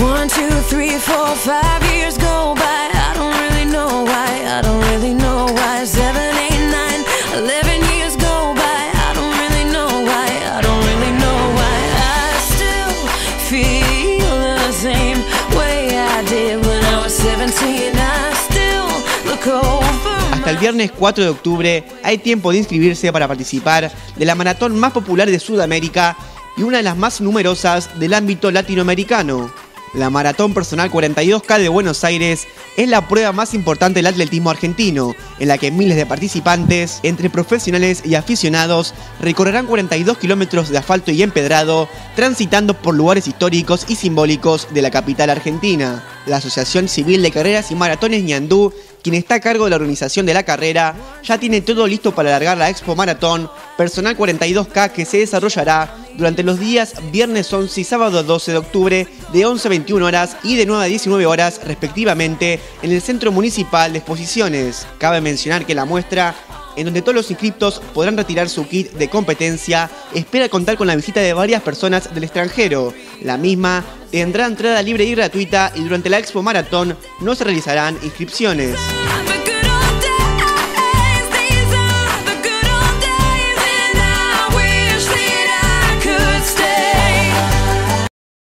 1, 2, 3, 4, 5 years go by. I don't really know why. I don't really know why. 7, 8, 9, 11 years go by. I don't really know why. I don't really know why. I still feel the same way I did when I was 17. I still look over. Hasta el viernes 4 de octubre hay tiempo de inscribirse para participar de la maratón más popular de Sudamérica y una de las más numerosas del ámbito latinoamericano. La Maratón Personal 42K de Buenos Aires es la prueba más importante del atletismo argentino, en la que miles de participantes, entre profesionales y aficionados, recorrerán 42 kilómetros de asfalto y empedrado, transitando por lugares históricos y simbólicos de la capital argentina. La Asociación Civil de Carreras y Maratones Ñandú, quien está a cargo de la organización de la carrera, ya tiene todo listo para alargar la Expo Maratón Personal 42K, que se desarrollará durante los días viernes 11 y sábado 12 de octubre de 11 a 21 horas y de 9 a 19 horas respectivamente en el Centro Municipal de Exposiciones. Cabe mencionar que la muestra, en donde todos los inscriptos podrán retirar su kit de competencia, espera contar con la visita de varias personas del extranjero. La misma tendrá entrada libre y gratuita y durante la Expo Maratón no se realizarán inscripciones.